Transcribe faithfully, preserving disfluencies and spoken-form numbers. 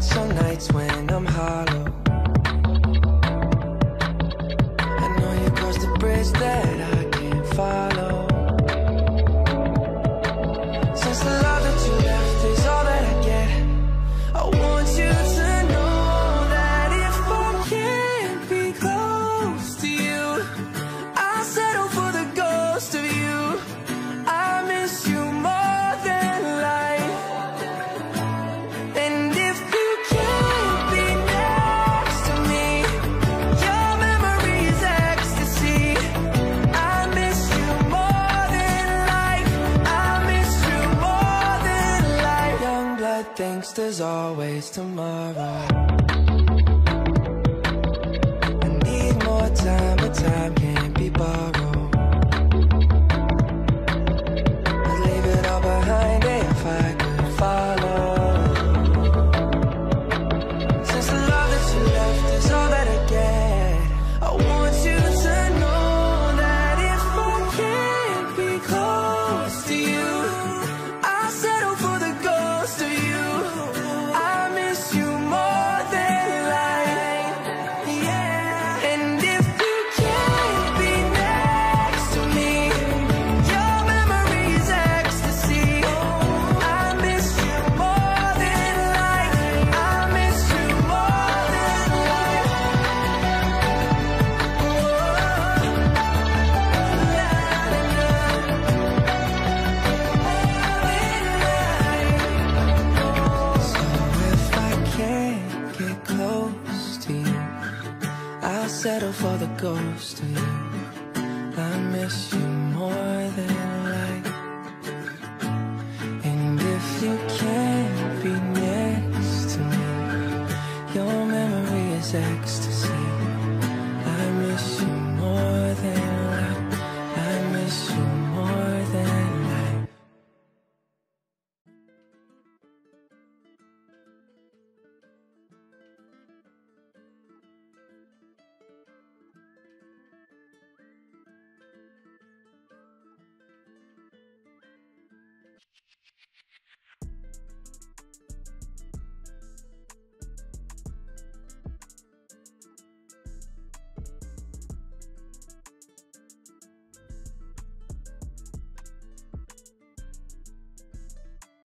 some nights when I'm hollow. I know you crossed the bridge that I can't follow. Since the love that you left is all that I get, I want you to know that if I can't be close to you, I'll settle for the ghost of you. I miss you more than life. And if you can't be next to me, your memory is ecstasy. I miss you more than life. I miss you more than life. Young blood thinks there's always tomorrow. I need more time, but time can't be borrowed. I'd leave it all behind if I could follow. Since the love that you left is all that I get, I want you to know that if I can't be close to you, I'll settle for the ghost of you. I miss you more than life, yeah. And if you can't be next to me, your memory is ecstasy. I miss you more than life. I miss you more than life. So if I can't get close to you, I'll settle for the ghost of you.